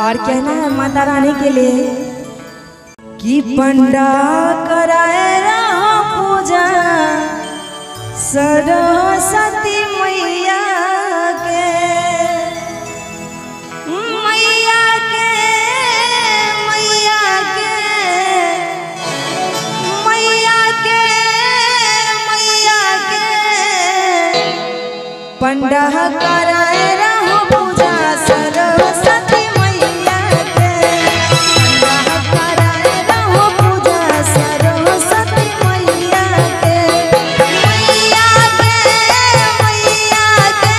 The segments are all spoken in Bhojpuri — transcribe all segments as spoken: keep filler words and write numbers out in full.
और कहना है माता रानी के लिए कि पंडा कराए रहो पूजा सरस्वती मैया के मैया के मैया के मैया के मैया के पंडा कराए रहो पूजा सरस्वती मैया के पंडा कराए रहो पूजा सरस्वती मैया के मैया के मैया के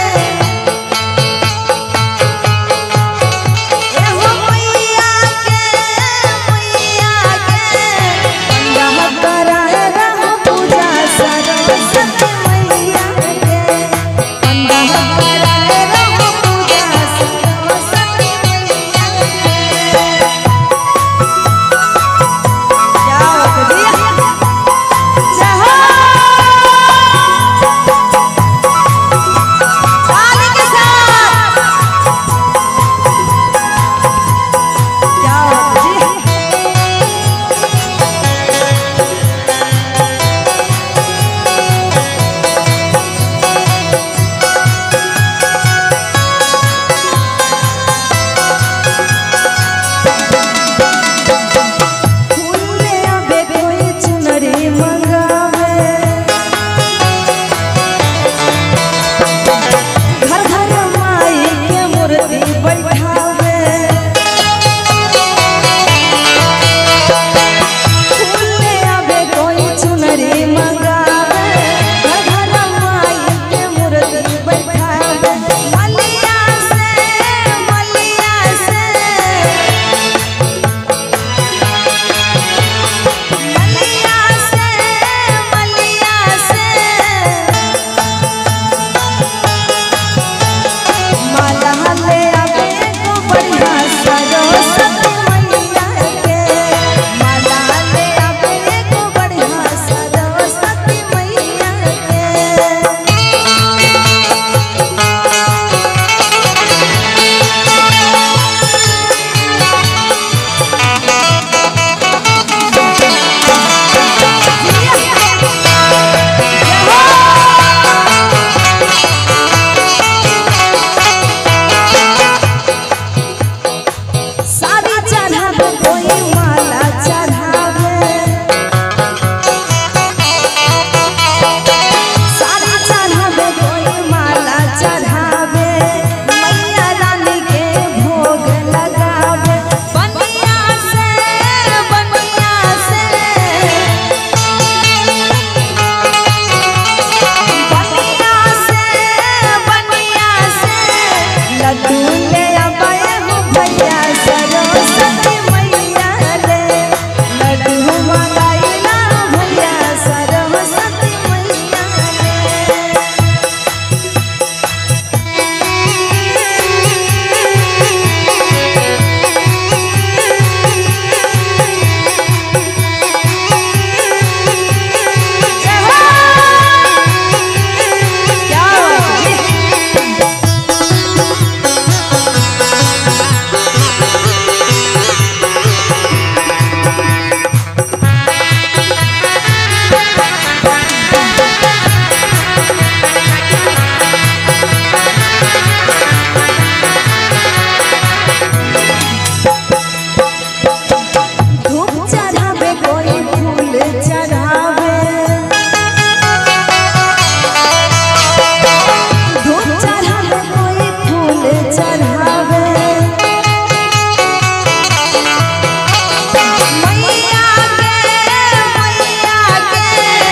एहो मैया के मैया के पंडा कराए रहो पूजा सरस्वती मैया के पंडा कराए रहो पूजा सरस्वती मैया के। क्या बात है जी, जहाँ ताली के साथ क्या बात है जी। फूले अबे कोई चुनरी मंगावे घर घर माई के मूर्ति बैठावे फूले अबे कोई चुनरी मंगावे घर घर माई के मूर्ति बैठावे मलिया से मलिया से मलिया से मलिया से माला ले आवे को बढ़िया सरस्वती मैया के माला ले आवे को बढ़िया सरस्वती मैया के। साड़ी चढ़ावे कोई माला चढ़ावे साड़ी चढ़ावे कोई माला चढ़ावे मैया रानी के भोग लगावे बनिया से बनिया से बनिया से बनिया से लड्डू ले आवे हो भैया सरस्वती मैया ले लड्डू मंगाइला भैया सरस्वती मैया ले। क्या बात है जी। धूप चढ़ावे कोई फूल चढ़ावे धूप चढ़ावे कोई फूल चढ़ावे मैया के मैया के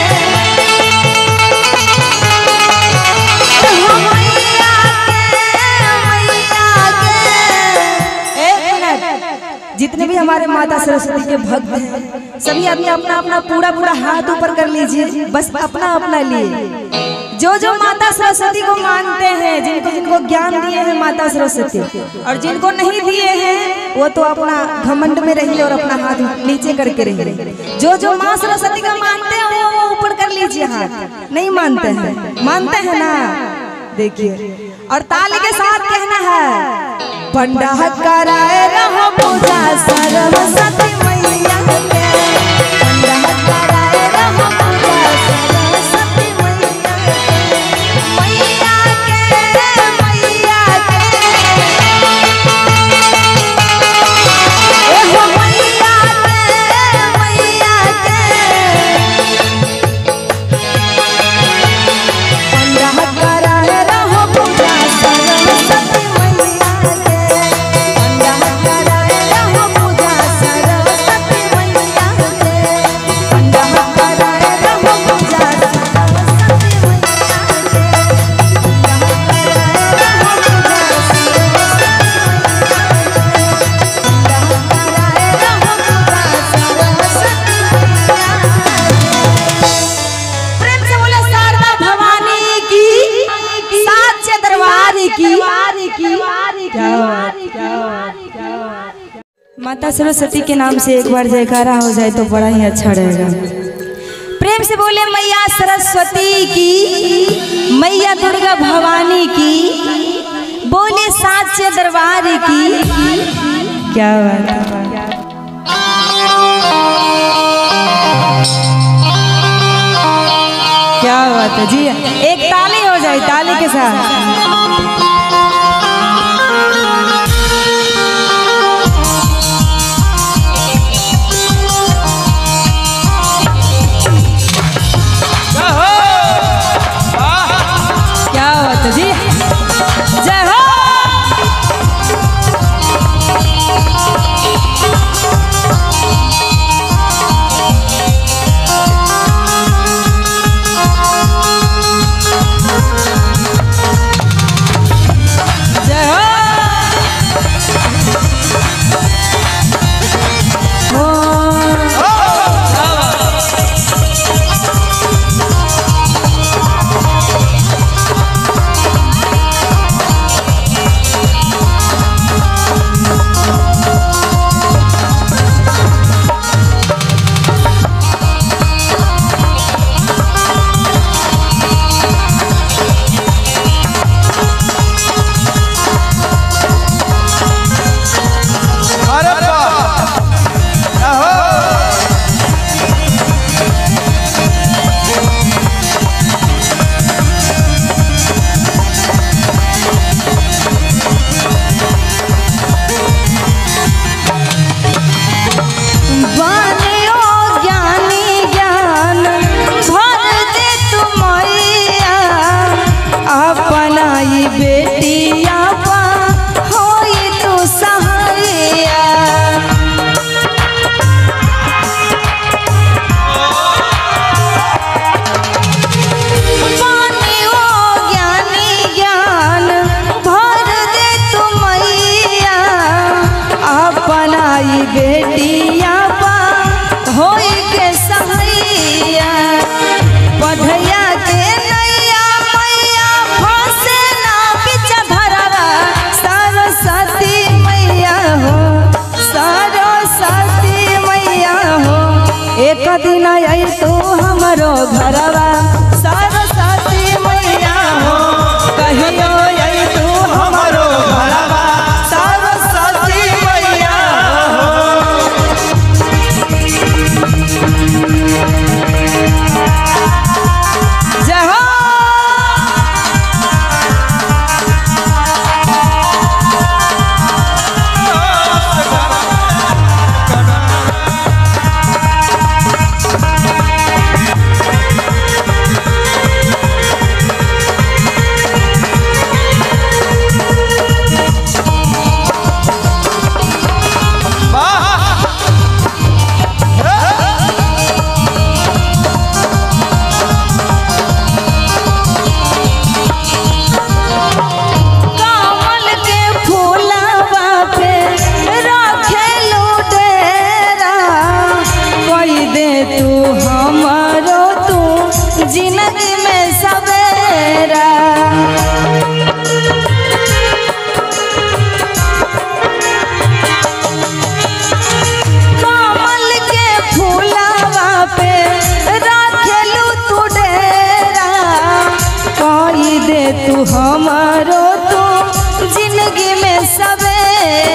एहो मैया के मैया के। एक मिनट, जितने भी हमारे माता सरस्वती के भक्त हैं सभी आदमी अपना अपना पूरा पूरा हाथ ऊपर कर लीजिए, बस अपना अपना लिए। जो जो माता सरस्वती को मानते हैं, जिनको जिनको ज्ञान दिए हैं माता सरस्वती, और जिनको नहीं दिए हैं वो तो अपना घमंड में रहिए और अपना हाथ नीचे करके रहिए। जो जो माँ सरस्वती को मानते हैं वो ऊपर कर लीजिए हाथ, नहीं मानते हैं मानते हैं ना। देखिए और ताली के साथ कहना है पंडा कराए रहो पूजा सरस्वती मैया के, पंडा कराए रहो पूजा सरस्वती मैया के, मैया के मैया के एहो मैया के मैया के पंडा कराए रहो पूजा सरस्वती मैया के, पंडा कराए रहो पूजा सरस्वती मैया के, पंडा कराए रहो पूजा सरस्वती मैया के, प्रेम से बोले शारदा भवानी की, साचे दरबार की। माता सरस्वती के नाम से एक बार जयकारा हो जाए तो बड़ा ही अच्छा रहेगा। प्रेम से बोले मैया सरस्वती की, मैया दुर्गा भवानी की, बोले साचे दरबार की। क्या बात है, क्या बात है जी। एक ताली हो जाए, ताली के साथ। क्या बात है जी, जय हो। बेटिया पा होई के सहैया, पढ़ैया के नैया मैया फंसे ना बिच धरवा। सरस्वती मैया हो, सरस्वती मैया हो, एक दिन आई तू हमरो घरवा। सरस्वती मैया हो, कहियो आई तू हमरो घरवा। सरस्वती मैया जय हो। जिंदगी में सवेरा कमल के फूलवा पे रखेलू तू डेरा, कही दे तू हमारो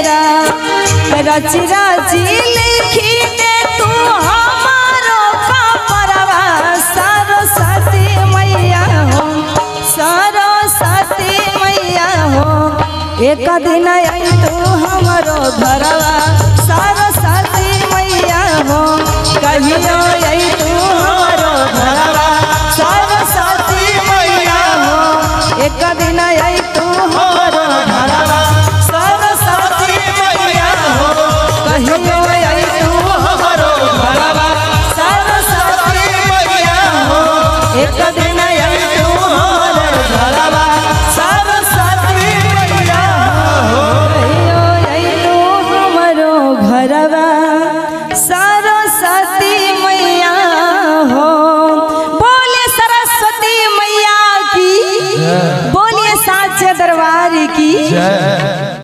रच रची लिखी दे तू हमारो कपरवा सरस्वती मैया हो सरस्वती मैया हो एक दिन आई तू हमारो घरवा सरस्वती मैया हो कहियो आई तू हमारो घरवा सरस्वती मैया हो एक दिन आई तू हमारो घरवा सरस्वती मैया हो कहियो आई तू हमारो घरवा सरस्वती मैया हो एक दिन आई तू हमारो घरवा सरस्वती मैया हो कहियो आई तू हमारो घरवा सरस्वती मैया हो। बोले सरस्वती मैया की, बोलिए साचे दरबार की।